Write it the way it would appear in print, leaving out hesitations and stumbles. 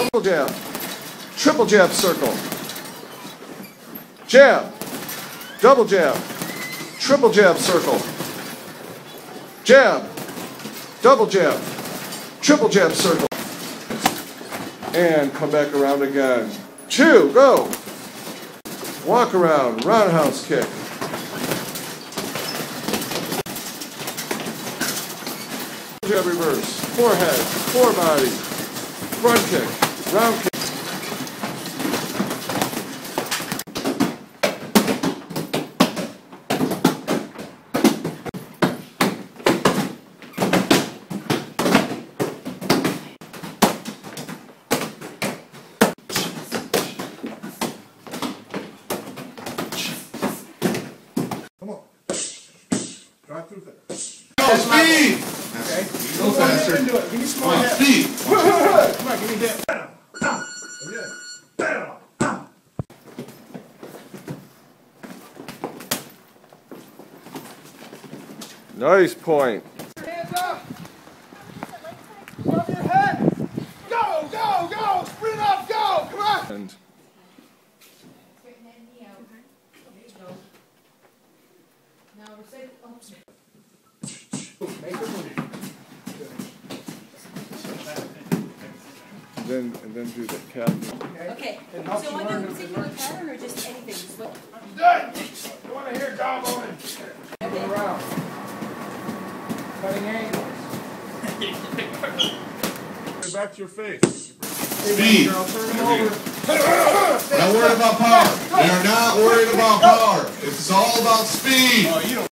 Double jab. Triple jab circle. Jab. Double jab. Triple jab circle. Jab. Double jab. Triple jab circle. And come back around again. 2, go. Walk around, roundhouse kick. Jab reverse, forehead, forebody, front kick, round kick. Come on. Drive through there. Speed! Okay. Go faster. Do it. Give me some more Come on, hip. speed. Come on, give me hip. Okay. Nice point. Hands up. Above your head. Go, go, go. Sprint up, go. Come on. And then do the cap. Okay, so on a particular pattern or just anything? Just what? Good. You want to hear jawbone? Okay. Around. Cutting angles. Get back to your face. Speed. Girl, turn him over. We're not worried about power. We are not worried about power. It's all about speed.